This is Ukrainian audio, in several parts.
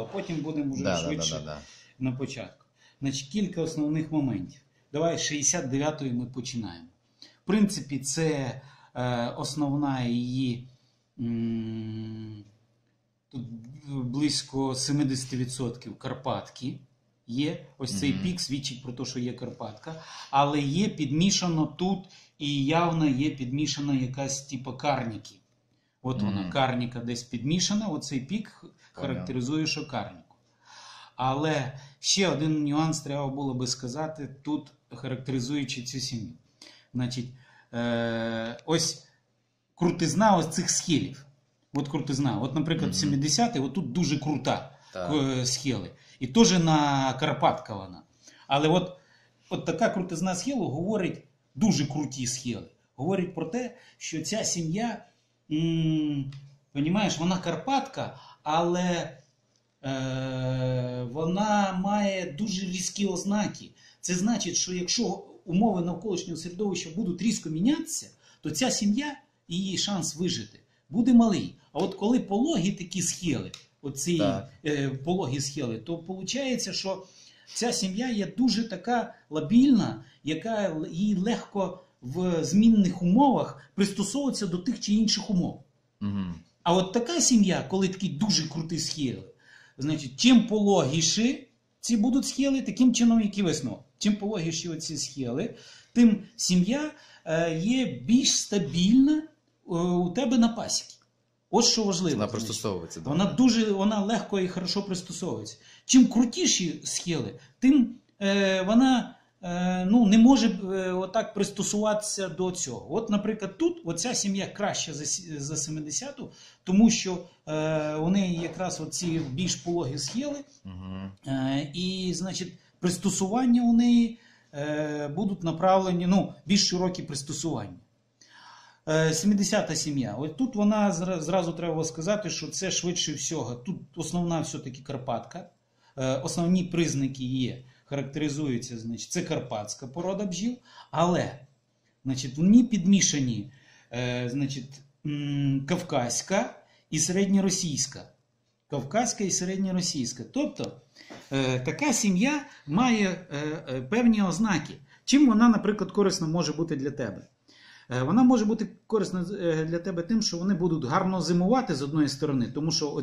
а потім будемо вже швидше на початку. Значить, кілька основних моментів. Давай з 69-ї ми починаємо. В принципі, це основна її, тут близько 70% Карпатки. Є ось цей пік, свідчить про те, що є Карпатка, але є підмішано тут і явно є підмішана якась типу карніки. От вона, карніка десь підмішана, оцей пік характеризує, що карніку. Але ще один нюанс треба було би сказати, тут характеризуючи цю сім'ю. Значить, ось крутизна ось цих схилів. От крутизна. От, наприклад, 70-й, от тут дуже крута схили. І теж на Карпатка вона. Але от така крутизна схилу говорить, дуже круті схили. Говорить про те, що ця сім'я, розумієш, вона Карпатка, але вона має дуже різкі ознаки. Це значить, що якщо умови навколишнього середовища будуть різко мінятися, то ця сім'я, її шанс вижити буде малий. А от коли пологі такі схили, оці пологі схили, то виходить, що ця сім'я є дуже така лабільна, яка їй легко в змінних умовах пристосовуватися до тих чи інших умов. А от така сім'я, коли такі дуже круті схили, значить, чим пологіші ці будуть схили, таким чином, який висновок. Чим пологіші оці схили, тим сім'я є більш стабільна у тебе на пасіки. Ось що важливо. Вона пристосовується. Вона легко і хорошо пристосовується. Чим крутіші схили, тим вона не може отак пристосуватися до цього. От, наприклад, тут оця сім'я краща за 70-ту, тому що у неї якраз оці більш пологі схили, і, значить, пристосування у неї будуть направлені, більш широкі пристосування. 70-та сім'я. От тут вона, зразу треба сказати, що це швидше всього. Тут основна все-таки Карпатка. Основні признаки є, характеризуються, значить, це карпатська порода бджіл, але, значить, вони підмішані, значить, кавказька і середньоросійська. Кавказька і середньоросійська. Тобто, така сім'я має певні ознаки. Чим вона, наприклад, корисна може бути для тебе? Вона може бути корисна для тебе тим, що вони будуть гарно зимувати з одної сторони, тому що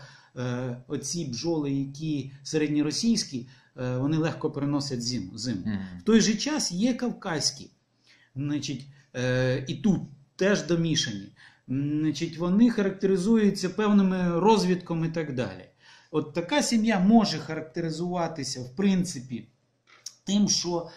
оці бджоли, які середньоросійські, вони легко переносять зиму. В той же час є кавказькі, значить, і тут теж домішані. Значить, вони характеризуються певними розвідками і так далі. От така сім'я може характеризуватися, в принципі, тим, що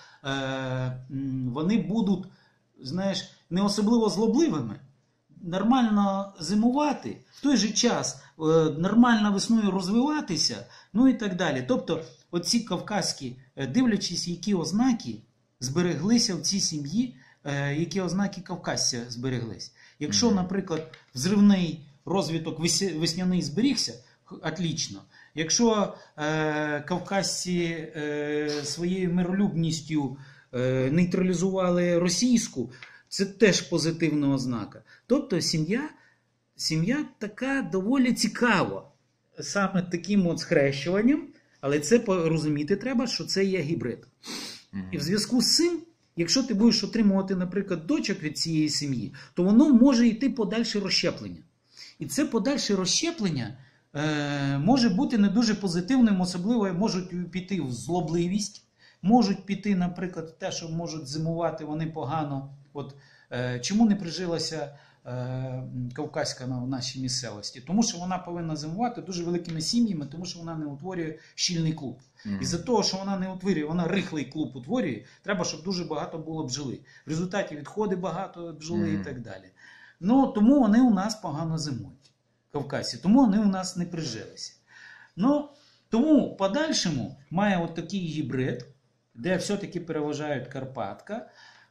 вони будуть, знаєш, не особливо злобливими, нормально зимувати, в той же час нормально весною розвиватися, і так далі. Тобто, оці кавказькі, дивлячись, які ознаки збереглися в цій сім'ї, які ознаки кавказця збереглись. Якщо, наприклад, взривний розвиток весняний зберігся, отлично. Якщо кавказці своєю миролюбністю нейтралізували російську, це теж позитивна ознака. Тобто сім'я така доволі цікава. Саме таким от схрещуванням, але це розуміти треба, що це є гібрид. І в зв'язку з цим, якщо ти будеш отримувати, наприклад, дочок від цієї сім'ї, то воно може йти подальше розщеплення. І це подальше розщеплення може бути не дуже позитивним, особливо можуть піти в злобливість, можуть піти, наприклад, в те, що можуть зимувати вони погано. От чому не прижилася кавказька в нашій місцевості? Тому що вона повинна зимувати дуже великими сім'ями, тому що вона не утворює щільний клуб. Із-за того, що вона не утворює, вона рихлий клуб утворює, треба, щоб дуже багато було бджоли. В результаті відходи багато бджоли і так далі. Тому вони у нас погано зимують, кавказці, тому вони у нас не прижилися. Тому в подальшому має от такий гібрид, де все-таки переважають Карпатка.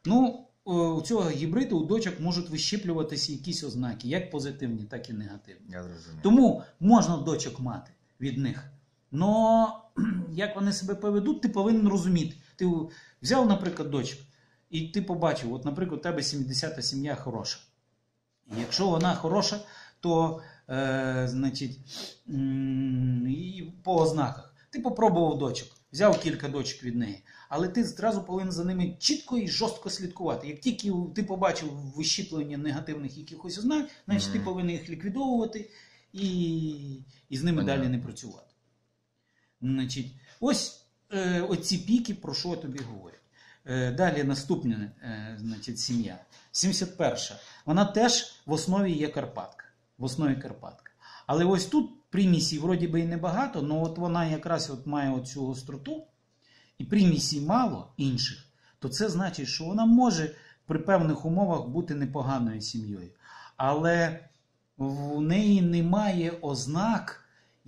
У цього гібриду у дочок можуть вищеплюватися якісь ознаки, як позитивні, так і негативні. Тому можна дочок мати від них. Но як вони себе поведуть, ти повинен розуміти. Ти взяв, наприклад, дочок, і ти побачив, от, наприклад, у тебе 70-та сім'я хороша. І якщо вона хороша, то значить, і по ознаках. Ти попробував дочок, взяв кілька дочок від неї, але ти зразу повинен за ними чітко і жорстко слідкувати. Як тільки ти побачив вищіплення негативних якихось ознак, значить ти повинен їх ліквідовувати і з ними далі не працювати. Значить, ось оці піки, про що я тобі говорю. Далі наступна, значить, сім'я. 71-ша. Вона теж в основі є Карпатка. В основі Карпатка. Але ось тут примісій вроді би і небагато, але от вона якраз от має оцю гостроту, і примісій мало інших, то це значить, що вона може при певних умовах бути непоганою сім'єю. Але в неї немає ознак,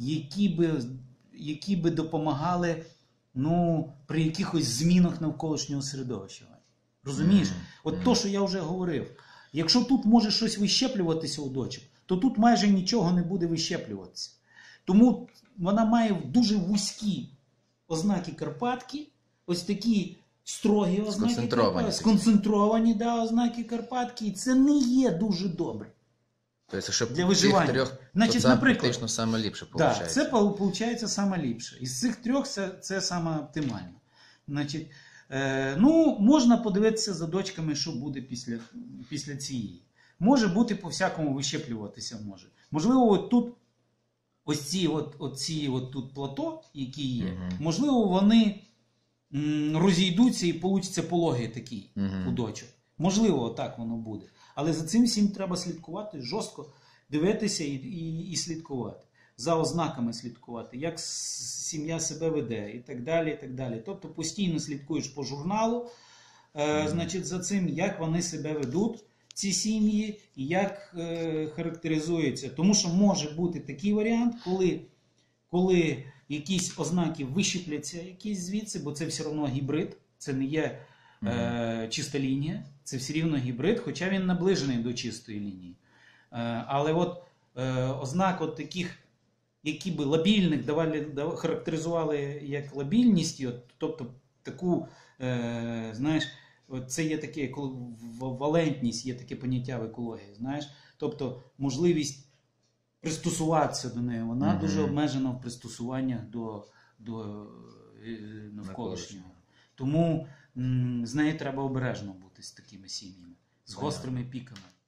які би допомагали при якихось змінах навколишнього середовища. Розумієш? От то, що я вже говорив. Якщо тут може щось вищеплюватися у дочок, то тут майже нічого не буде вищеплюватися. Тому вона має дуже вузькі ознаки Карпатки, ось такі строгі ознаки Карпатки, сконцентровані ознаки Карпатки, і це не є дуже добре. Тобто, якщо для виживання. Трьох, значить, то це наприклад, практично саме ліпше виходить. Так, це виходить саме ліпше. Із цих трьох це саме оптимально. Значить, можна подивитися за дочками, що буде після цієї. Може бути по-всякому вищеплюватися може. Можливо, от тут ось ці тут плато, які є, можливо, вони розійдуться і получиться пологи такі у дочок. Можливо, так воно буде. Але за цим всім треба слідкувати, жорстко дивитися і слідкувати. За ознаками слідкувати, як сім'я себе веде і так далі, і так далі. Тобто постійно слідкуєш по журналу, значить, за цим, як вони себе ведуть, ці сім'ї, і як характеризуються. Тому що може бути такий варіант, коли якісь ознаки вищепляться якісь звідси, бо це все одно гібрид, це не є чиста лінія, це все рівно гібрид, хоча він наближений до чистої лінії. Але от ознак таких, які би лабільних характеризували як лабільність, тобто таку, знаєш, це є таке, валентність, є таке поняття в екології, знаєш, тобто можливість пристосуватися до неї, вона дуже обмежена в пристосуваннях до навколишнього. Тому з нею треба обережно бути з такими сім'ями, з гострими піками.